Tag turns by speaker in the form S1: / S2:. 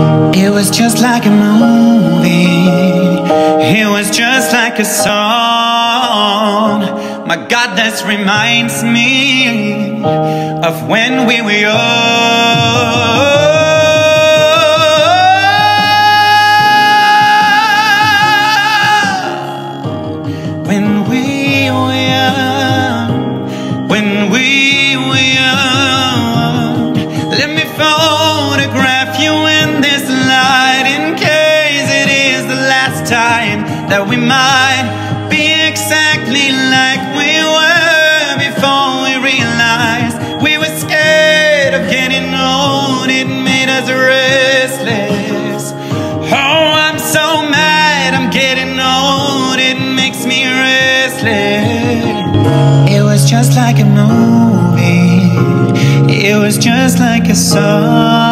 S1: It was just like a movie. It was just like a song. My God, this reminds me of when we were young. When we were young, when we were young. Let me photograph you in this light, in case it is the last time that we might be exactly like we were before we realized we were scared of getting old. It made us restless. Oh, I'm so mad I'm getting old. It makes me restless. It was just like a movie. It was just like a song.